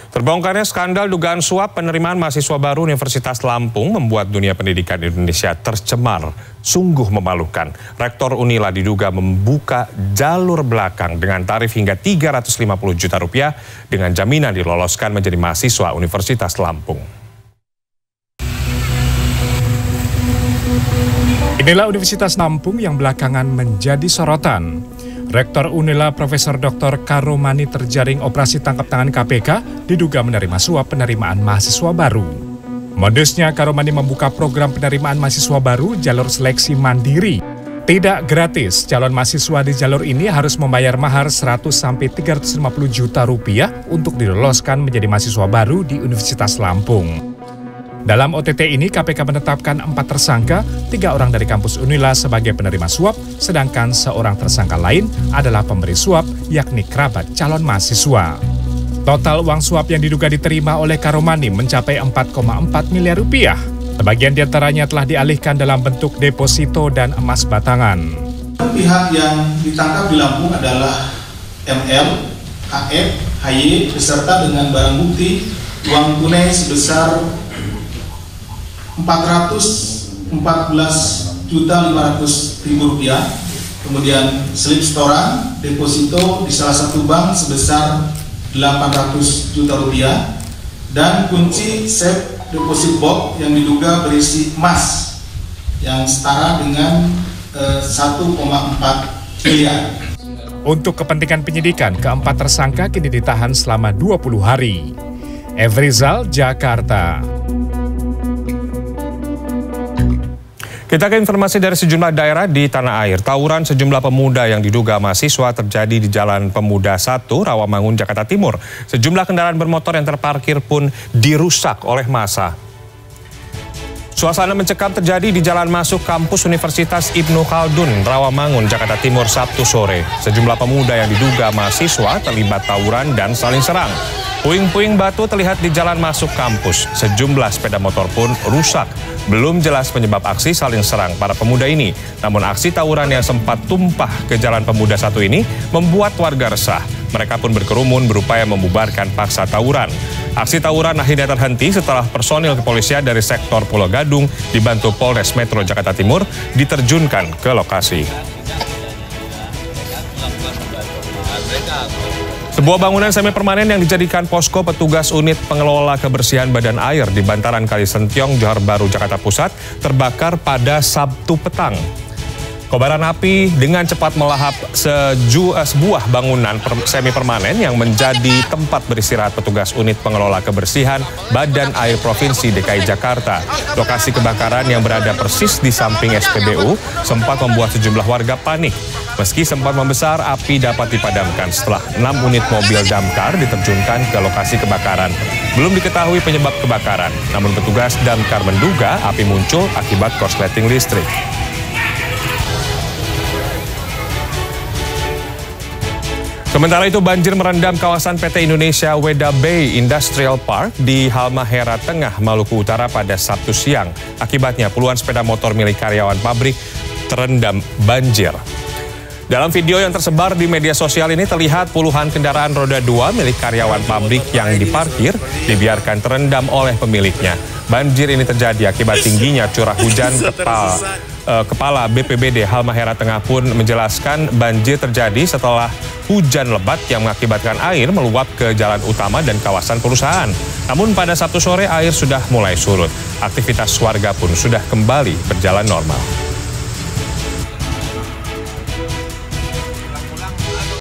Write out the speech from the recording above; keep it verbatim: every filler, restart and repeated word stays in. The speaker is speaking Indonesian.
Terbongkarnya skandal dugaan suap penerimaan mahasiswa baru Universitas Lampung membuat dunia pendidikan Indonesia tercemar. Sungguh memalukan. Rektor Unila diduga membuka jalur belakang dengan tarif hingga tiga ratus lima puluh juta rupiah dengan jaminan diloloskan menjadi mahasiswa Universitas Lampung. Inilah Universitas Lampung yang belakangan menjadi sorotan. Rektor Unila Profesor Doktor Karomani terjaring operasi tangkap tangan K P K diduga menerima suap penerimaan mahasiswa baru. Modusnya Karomani membuka program penerimaan mahasiswa baru jalur seleksi mandiri. Tidak gratis, calon mahasiswa di jalur ini harus membayar mahar seratus sampai tiga ratus lima puluh juta rupiah untuk diloloskan menjadi mahasiswa baru di Universitas Lampung. Dalam O T T ini, K P K menetapkan empat tersangka, tiga orang dari kampus Unila sebagai penerima suap, sedangkan seorang tersangka lain adalah pemberi suap, yakni kerabat calon mahasiswa. Total uang suap yang diduga diterima oleh Karomani mencapai empat koma empat miliar rupiah. Sebagian diantaranya telah dialihkan dalam bentuk deposito dan emas batangan. Pihak yang ditangkap di Lampung adalah M L, H F, H Y, beserta dengan barang bukti uang tunai sebesar empat ratus empat belas juta lima ratus ribu rupiah, kemudian slip setoran deposito di salah satu bank sebesar delapan ratus juta rupiah, dan kunci safe deposit box yang diduga berisi emas yang setara dengan eh, satu koma empat miliar. Untuk kepentingan penyidikan, keempat tersangka kini ditahan selama dua puluh hari. F. Rizal, Jakarta. Kita ke informasi dari sejumlah daerah di tanah air. Tawuran sejumlah pemuda yang diduga mahasiswa terjadi di Jalan Pemuda satu, Rawamangun, Jakarta Timur. Sejumlah kendaraan bermotor yang terparkir pun dirusak oleh massa. Suasana mencekam terjadi di jalan masuk kampus Universitas Ibnu Khaldun, Rawamangun, Jakarta Timur, Sabtu sore. Sejumlah pemuda yang diduga mahasiswa terlibat tawuran dan saling serang. Puing-puing batu terlihat di jalan masuk kampus. Sejumlah sepeda motor pun rusak. Belum jelas penyebab aksi saling serang para pemuda ini. Namun aksi tawuran yang sempat tumpah ke Jalan Pemuda satu ini membuat warga resah. Mereka pun berkerumun berupaya membubarkan paksa tawuran. Aksi tawuran akhirnya terhenti setelah personil kepolisian dari sektor Pulau Gadung dibantu Polres Metro Jakarta Timur diterjunkan ke lokasi. Sebuah bangunan semi permanen yang dijadikan posko petugas unit pengelola kebersihan badan air di bantaran Kali Sentiong, Johar Baru, Jakarta Pusat terbakar pada Sabtu petang. Kobaran api dengan cepat melahap seju, eh, sebuah bangunan per, semi permanen yang menjadi tempat beristirahat petugas unit pengelola kebersihan Badan Air Provinsi D K I Jakarta. Lokasi kebakaran yang berada persis di samping S P B U sempat membuat sejumlah warga panik. Meski sempat membesar, api dapat dipadamkan setelah enam unit mobil damkar diterjunkan ke lokasi kebakaran. Belum diketahui penyebab kebakaran, namun petugas damkar menduga api muncul akibat korsleting listrik. Sementara itu banjir merendam kawasan P T Indonesia Weda Bay Industrial Park di Halmahera Tengah, Maluku Utara pada Sabtu siang. Akibatnya puluhan sepeda motor milik karyawan pabrik terendam banjir. Dalam video yang tersebar di media sosial ini terlihat puluhan kendaraan roda dua milik karyawan pabrik yang diparkir dibiarkan terendam oleh pemiliknya. Banjir ini terjadi akibat tingginya curah hujan. Kepala, eh, Kepala B P B D Halmahera Tengah pun menjelaskan banjir terjadi setelah hujan lebat yang mengakibatkan air meluap ke jalan utama dan kawasan perusahaan. Namun pada Sabtu sore air sudah mulai surut. Aktivitas warga pun sudah kembali berjalan normal.